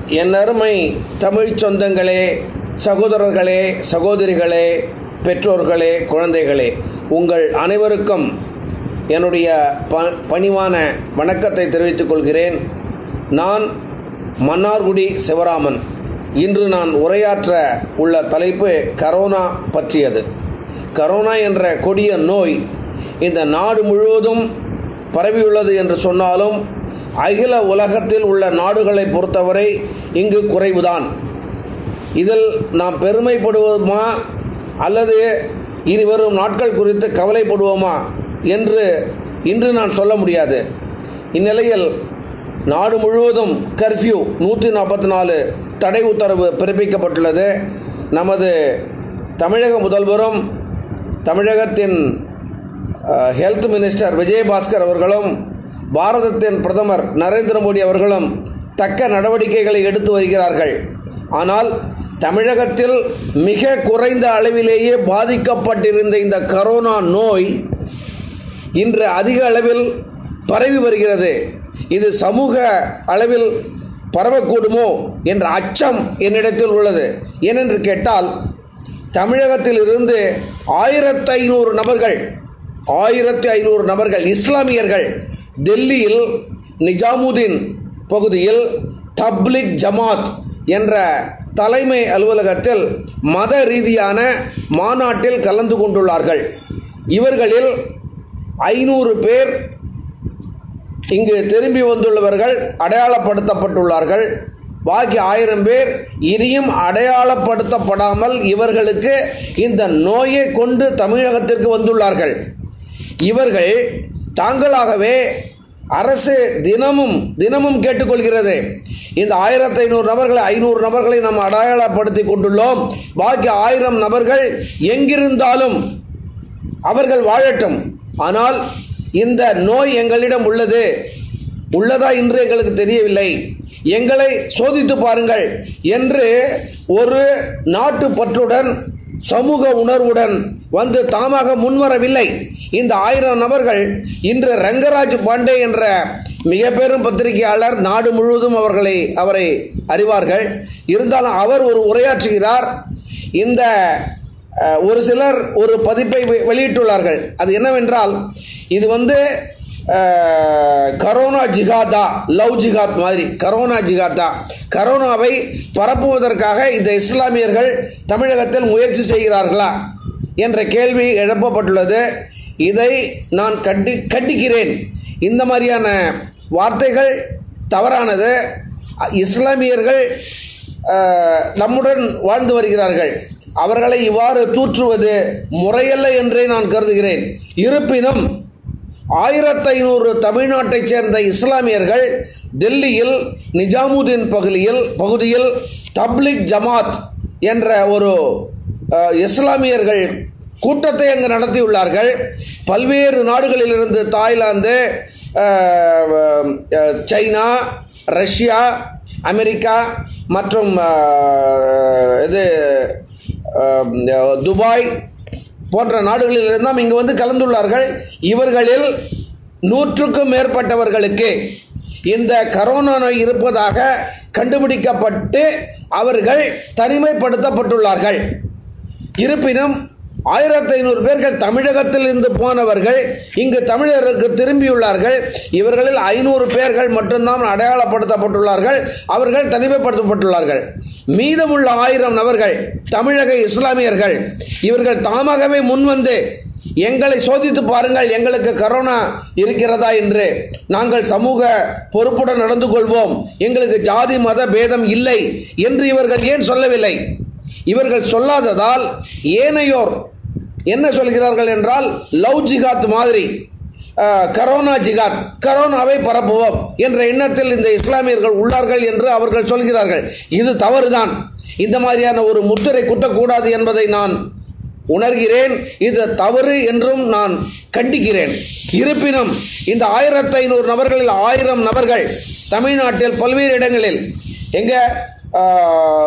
என் அருமை தமிழ் சொந்தங்களே, சகோதரர்களே, சகோதரிகளே, பெற்றோர்களே, குழந்தைகளே, உங்கள் அனைவருக்கும் என்னுடைய பணிவான வணக்கத்தை தெரிவித்துக் கொள்கிறேன். நான் மன்னார்குடி சிவராமன். இன்று நான் உரையாற்ற உள்ள தலைப்பு கரோனா பற்றியது. கரோனா என்ற கொடிய நோய் இந்த நாடு முழுவதும் பரவியுள்ளது என்று சொன்னாலும் அகில உலகத்தில் உள்ள நாடுகளை பொறுத்தவரை இங்கு குறைவுதான். இதில் நாம் பெருமைப்படுவோமா அல்லது இனிவரும் நாட்கள் குறித்து கவலைப்படுவோமா என்று இன்று நான் சொல்ல முடியாது. இந்நிலையில் நாடு முழுவதும் கர்ஃப்யூ 144 தடை உத்தரவு பிறப்பிக்கப்பட்டுள்ளது. நமது தமிழக முதல்வரும் தமிழகத்தின் ஹெல்த் மினிஸ்டர் விஜயபாஸ்கர் அவர்களும் பாரதத்தின் பிரதமர் நரேந்திர மோடி அவர்களும் தக்க நடவடிக்கைகளை எடுத்து வருகிறார்கள். ஆனால் தமிழகத்தில் மிக குறைந்த அளவிலேயே பாதிக்கப்பட்டிருந்த இந்த கரோனா நோய் இன்று அதிக அளவில் பரவி வருகிறது. இது சமூக அளவில் பரவக்கூடுமோ என்ற அச்சம் என்னிடத்தில் உள்ளது. ஏனென்று கேட்டால் தமிழகத்தில் இருந்து 1500 நபர்கள் இஸ்லாமியர்கள் டெல்லியில் நிஜாமுதீன் பகுதியில் தப்லிக் ஜமாத் என்ற தலைமை அலுவலகத்தில் மத ரீதியான மாநாட்டில் கலந்து கொண்டுள்ளார்கள். இவர்களில் 500 பேர் இங்கு திரும்பி வந்துள்ளவர்கள் அடையாளப்படுத்தப்பட்டுள்ளார்கள். பாக்கி 1000 பேர் இனியும் அடையாளப்படுத்தப்படாமல் இவர்களுக்கு இந்த நோயை கொண்டு தமிழகத்திற்கு வந்துள்ளார்கள். இவர்கள் தாங்களாகவே அரசு தினமும் கேட்டுக்கொள்கிறது. இந்த 1500 நபர்களை 500 நபர்களை நாம் அடையாளப்படுத்தி கொண்டுள்ளோம். பாக்கி 1000 நபர்கள் எங்கிருந்தாலும் அவர்கள் வாழட்டும். ஆனால் இந்த நோய் எங்களிடம் உள்ளதா என்று எங்களுக்கு தெரியவில்லை, எங்களை சோதித்து பாருங்கள் என்று ஒரு நாட்டு பற்றுடன் சமூக உணர்வுடன் வந்து தாமாக முன்வரவில்லை. இந்த 1000 நபர்கள் இன்று ரங்கராஜ் பாண்டே என்ற மிக பெரும் பத்திரிகையாளர், நாடு முழுவதும் அவரை அறிவார்கள். இருந்தாலும் அவர் ஒரு உரையாற்றுகிறார். இந்த ஒரு சிலர் ஒரு பதிப்பை வெளியிட்டுள்ளார்கள். அது என்னவென்றால், இது கரோனா ஜிஹாதா, லவ் ஜிஹாத் மாதிரி கரோனா ஜிஹாதா, கரோனாவை பரப்புவதற்காக இந்த இஸ்லாமியர்கள் தமிழகத்தில் முயற்சி செய்கிறார்களா என்ற கேள்வி எழுப்பப்பட்டுள்ளது. இதை நான் கண்டிக்கிறேன். இந்த மாதிரியான வார்த்தைகள் தவறானது. இஸ்லாமியர்கள் நம்முடன் வாழ்ந்து வருகிறார்கள். அவர்களை இவ்வாறு தூற்றுவது முறையல்ல என்றே நான் கருதுகிறேன். இருப்பினும் 1500 தமிழ்நாட்டைச் சேர்ந்த இஸ்லாமியர்கள் டெல்லியில் நிஜாமுதீன் பகுதியில் தப்லிக் ஜமாத் என்ற ஒரு இஸ்லாமியர்கள் கூட்டத்தை அங்கு நடத்தியுள்ளார்கள். பல்வேறு நாடுகளிலிருந்து தாய்லாந்து, சைனா, ரஷ்யா, அமெரிக்கா மற்றும் துபாய் போன்ற நாடுகளில் இருந்தால் இங்கு கலந்துள்ளார்கள். இவர்களில் 100க்கும் மேற்பட்டவர்களுக்கு இந்த கரோனா நோய் இருப்பதாக கண்டுபிடிக்கப்பட்டு அவர்கள் தனிமைப்படுத்தப்பட்டுள்ளார்கள். இருப்பினும் 1500 பேர்கள் தமிழகத்தில் இருந்து போனவர்கள் இங்கு தமிழருக்கு திரும்பியுள்ளார்கள். இவர்களில் 500 பேர்கள் மட்டும்தான் அடையாளப்படுத்தப்பட்டுள்ளார்கள். அவர்கள் தனிமைப்படுத்தப்பட்டுள்ளார்கள். மீதமுள்ள 1000 நபர்கள் தமிழக இஸ்லாமியர்கள். இவர்கள் தாமாகவே முன்வந்து எங்களை சோதித்து பாருங்கள், எங்களுக்கு கரோனா இருக்கிறதா என்று, நாங்கள் சமூக பொறுப்புடன் நடந்து கொள்வோம், எங்களுக்கு ஜாதி மத பேதம் இல்லை என்று இவர்கள் ஏன் சொல்லவில்லை? இவர்கள் சொல்லாததால் ஏனையோர் என்ன சொல்கிறார்கள் என்றால், லவ் ஜிகாத் மாதிரி கரோனா ஜிகாத், கரோனாவை பரப்புவோம் என்ற எண்ணத்தில் இந்த இஸ்லாமியர்கள் உள்ளார்கள் என்று அவர்கள் சொல்கிறார்கள். இது தவறுதான். இந்த மாதிரியான ஒரு முத்திரை குத்தக்கூடாது என்பதை நான் உணர்கிறேன். இது தவறு என்றும் நான் கண்டிக்கிறேன். இருப்பினும் இந்த 1500 நபர்களில் 1000 நபர்கள் தமிழ்நாட்டில் பல்வேறு இடங்களில்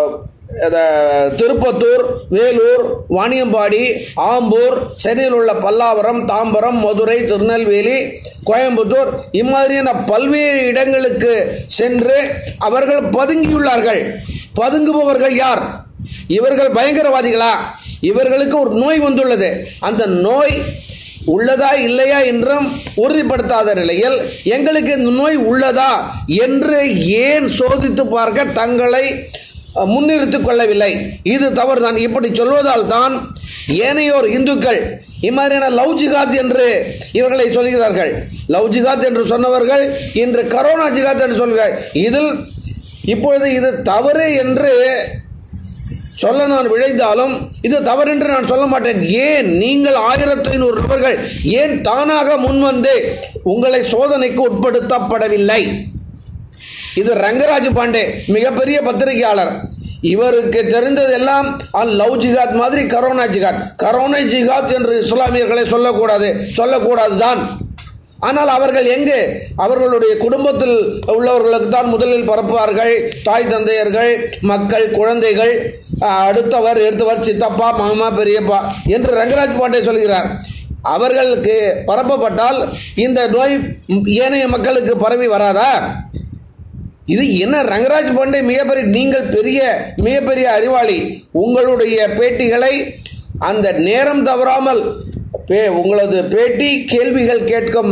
திருப்பத்தூர், வேலூர், வாணியம்பாடி, ஆம்பூர், சென்னையில் உள்ள பல்லாவரம், தாம்பரம், மதுரை, திருநெல்வேலி, கோயம்புத்தூர் இம்மாதிரியான பல்வேறு இடங்களுக்கு சென்று அவர்கள் பதுங்கியுள்ளார்கள். பதுங்குபவர்கள் யார்? இவர்கள் பயங்கரவாதிகளா? இவர்களுக்கு ஒரு நோய் வந்துள்ளது. அந்த நோய் உள்ளதா இல்லையா என்றும் உறுதிப்படுத்தாத நிலையில் எங்களுக்கு இந்த நோய் உள்ளதா என்று ஏன் சோதித்து பார்க்க தங்களை முன்னிறுத்திக் கொள்ளவில்லை? இது தவறுதான். இப்படி சொல்வதால் தான் ஏனையோர் இந்துக்கள் இம்மாதிரியான லவ் ஜிகாத் என்று இவர்களை சொல்கிறார்கள். லவ் ஜிகாத் என்று சொன்னவர்கள் இன்று கரோனா ஜிகாத் என்று சொல்கிறார்கள். இதில் இப்பொழுது இது தவறு என்று சொல்ல நான் விழைந்தாலும் இது தவறு என்று நான் சொல்ல மாட்டேன். ஏன் நீங்கள் 1500 நபர்கள் ஏன் தானாக முன்வந்து உங்களை சோதனைக்கு உட்படுத்தப்படவில்லை? இது ரங்கராஜ் பாண்டே மிகப்பெரிய பத்திரிகையாளர். இவருக்கு தெரிந்ததெல்லாம் லவ் ஜிகாத் மாதிரி கரோனா ஜிகாத். கரோனா ஜிகாத் என்று இஸ்லாமியர்களை சொல்லக்கூடாதுதான். ஆனால் அவர்கள் எங்கு? அவர்களுடைய குடும்பத்தில் உள்ளவர்களுக்கு தான் முதலில் பரப்புவார்கள். தாய் தந்தையர்கள், மக்கள், குழந்தைகள், அடுத்தவர், எடுத்தவர், சித்தப்பா, மாமா, பெரியப்பா என்று ரங்கராஜ் பாண்டே சொல்கிறார். அவர்களுக்கு பரப்பப்பட்டால் இந்த நோய் ஏனைய மக்களுக்கு பரவி வராதா? இது என்ன ரங்கராஜ் பாண்டே நீங்கள் மிகப்பெரிய அறிவாளி. உங்களுடைய பேட்டிகளை அந்த நேரம் தவறாமல் உங்களது பேட்டி கேள்விகள் கேட்கும்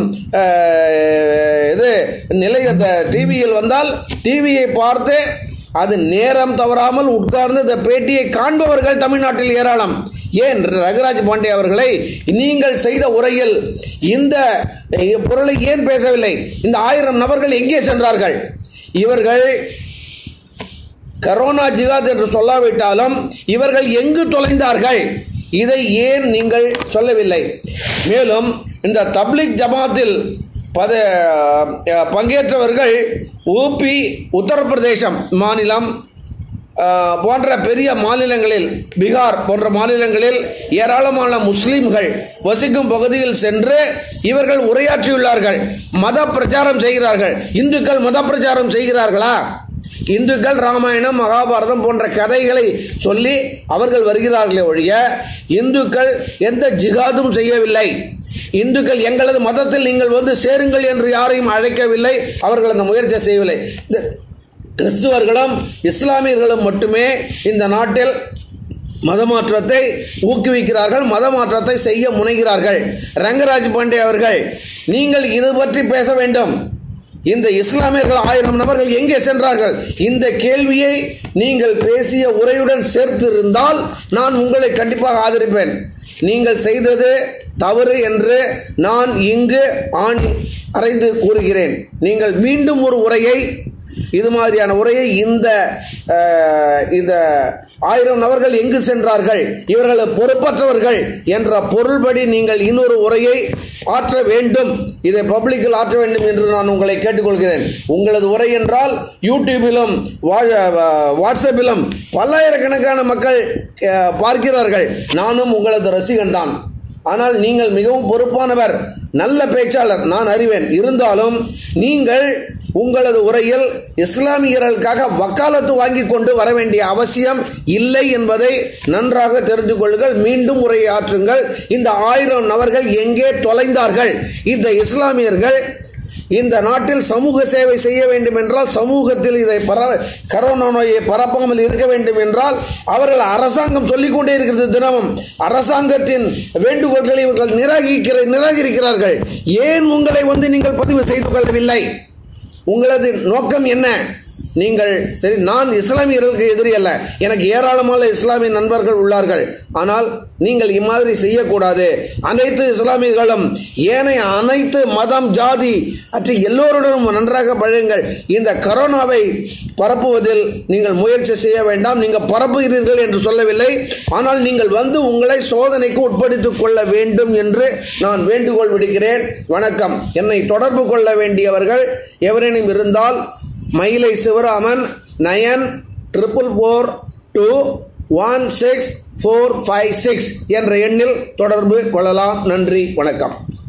நிலை டிவியில் வந்தால் டிவியை பார்த்து அது நேரம் தவறாமல் உட்கார்ந்து இந்த பேட்டியை காண்பவர்கள் தமிழ்நாட்டில் ஏராளம். ஏன் ரங்கராஜ் பாண்டே அவர்களை நீங்கள் செய்த உரையில் இந்த பொருளை ஏன் பேசவில்லை? இந்த 1000 நபர்கள் எங்கே சென்றார்கள்? இவர்கள் கரோனா ஜிகாத் என்று சொல்லாவிட்டாலும் இவர்கள் எங்கு தொலைந்தார்கள்? இதை ஏன் நீங்கள் சொல்லவில்லை? மேலும் இந்த தப்லீக் ஜமாத்தில் பங்கேற்றவர்கள் ஊபி, உத்தரப்பிரதேசம் மாநிலம் போன்ற பெரிய மாநிலங்களில், பீகார் போன்ற மாநிலங்களில் ஏராளமான முஸ்லிம்கள் வசிக்கும் பகுதியில் சென்று இவர்கள் உரையாற்றியுள்ளார்கள். மத பிரச்சாரம் செய்கிறார்கள். இந்துக்கள் மத பிரச்சாரம் செய்கிறார்களா? இந்துக்கள் ராமாயணம், மகாபாரதம் போன்ற கதைகளை சொல்லி அவர்கள் வருகிறார்களே ஒழிய இந்துக்கள் எந்த ஜிகாதும் செய்யவில்லை. இந்துக்கள் எங்களது மதத்தில் நீங்கள் வந்து சேருங்கள் என்று யாரையும் அழைக்கவில்லை. அவர்கள் அந்த முயற்சி செய்யவில்லை. இந்த கிறிஸ்துவர்களும் இஸ்லாமியர்களும் மட்டுமே இந்த நாட்டில் மதமாற்றத்தை ஊக்குவிக்கிறார்கள், மதமாற்றத்தை செய்ய முனைகிறார்கள். ரங்கராஜ் பாண்டே அவர்கள், நீங்கள் இது பற்றி பேச வேண்டும். இந்த இஸ்லாமியர்கள் 1000 நபர்கள் எங்கே சென்றார்கள்? இந்த கேள்வியை நீங்கள் பேசிய உரையுடன் சேர்த்திருந்தால் நான் உங்களை கண்டிப்பாக ஆதரிப்பேன். நீங்கள் செய்தது தவறு என்று நான் இங்கு அறைந்து கூறுகிறேன். நீங்கள் மீண்டும் ஒரு உரையை, இது மாதிரியான உரையை, இந்த 1000 நபர்கள் எங்கு சென்றார்கள், இவர்கள் பொறுப்பற்றவர்கள் என்ற பொருள்படி நீங்கள் இன்னொரு உரையை ஆற்ற வேண்டும். இதை பப்ளிக்கில் ஆற்ற வேண்டும் என்று நான் உங்களை கேட்டுக்கொள்கிறேன். உங்களது உரை என்றால் யூடியூபிலும் வாட்ஸ்அப்பிலும் பல்லாயிரக்கணக்கான மக்கள் பார்க்கிறார்கள். நானும் உங்களது ரசிகன் தான். ஆனால் நீங்கள் மிகவும் பொறுப்பானவர், நல்ல பேச்சாளர், நான் அறிவேன். இருந்தாலும் நீங்கள் உங்களது உரையில் இஸ்லாமியர்களுக்காக வக்காலத்து வாங்கி கொண்டு வர வேண்டிய அவசியம் இல்லை என்பதை நன்றாக தெரிந்து கொள்ளுங்கள். மீண்டும் உரையை ஆற்றுங்கள். இந்த 1000 நபர்கள் எங்கே தொலைந்தார்கள்? இந்த இஸ்லாமியர்கள் இந்த நாட்டில் சமூக சேவை செய்ய வேண்டும் என்றால், சமூகத்தில் இதை கரோனா நோயை பரப்பாமல் இருக்க வேண்டும் என்றால் அவர்கள் அரசாங்கம் சொல்லிக்கொண்டே இருக்கிறது. தினமும் அரசாங்கத்தின் வேண்டுகோள்களை இவர்கள் நிராகரிக்கிறார்கள். ஏன் உங்களை நீங்கள் பதிவு செய்து கொள்ளவில்லை? உங்களது நோக்கம் என்ன? நீங்கள் சரி, நான் இஸ்லாமியர்களுக்கு எதிரி அல்ல, எனக்கு ஏராளமான இஸ்லாமிய நண்பர்கள் உள்ளார்கள். ஆனால் நீங்கள் இம்மாதிரி செய்யக்கூடாது. அனைத்து இஸ்லாமியர்களும் ஏனைய அனைத்து மதம், ஜாதி அற்ற எல்லோருடனும் நன்றாக பழகுங்கள். இந்த கரோனாவை பரப்புவதில் நீங்கள் முயற்சி செய்ய வேண்டாம். நீங்கள் பரப்புகிறீர்கள் என்று சொல்லவில்லை, ஆனால் நீங்கள் உங்களை சோதனைக்கு உட்படுத்திக் கொள்ள வேண்டும் என்று நான் வேண்டுகோள் விடுக்கிறேன். வணக்கம். என்னை தொடர்பு கொள்ள வேண்டியவர்கள் எவரேனும் இருந்தால் மயிலை சிவராமன் 9444216456 என்ற எண்ணில் தொடர்பு கொள்ளலாம். நன்றி, வணக்கம்.